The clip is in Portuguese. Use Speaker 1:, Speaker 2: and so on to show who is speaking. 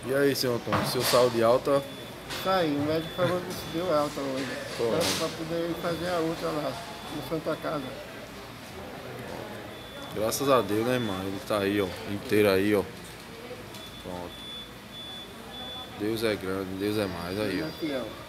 Speaker 1: E aí, senhor Antônio, seu saúde alta?
Speaker 2: Tá aí, o médico falou que se deu alta hoje.
Speaker 1: Pô.
Speaker 2: Para poder ir fazer a outra lá, no Santa Casa.
Speaker 1: Graças a Deus, né, irmão? Ele tá aí, ó, inteiro aí, ó. Pronto. Deus é grande, Deus é mais aí, ó.
Speaker 2: Aqui, ó.